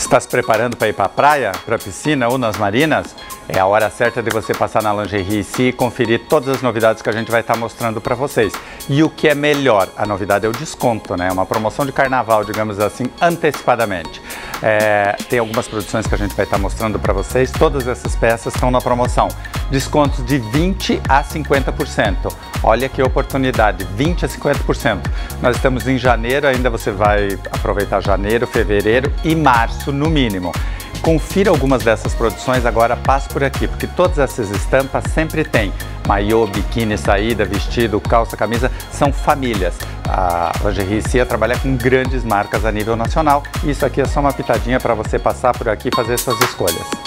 Está se preparando para ir para a praia, para a piscina ou nas marinas? É a hora certa de você passar na Lingerie Ici e conferir todas as novidades que a gente vai estar mostrando para vocês. E o que é melhor, a novidade é o desconto, né? Uma promoção de carnaval, digamos assim, antecipadamente. Tem algumas produções que a gente vai estar mostrando para vocês, todas essas peças estão na promoção. Descontos de 20% a 50%. Olha que oportunidade, 20% a 50%. Nós estamos em janeiro, ainda você vai aproveitar janeiro, fevereiro e março no mínimo. Confira algumas dessas produções, agora passe por aqui, porque todas essas estampas sempre tem maiô, biquíni, saída, vestido, calça, camisa, são famílias. A Lingerie Ici trabalha com grandes marcas a nível nacional e isso aqui é só uma pitadinha para você passar por aqui e fazer suas escolhas.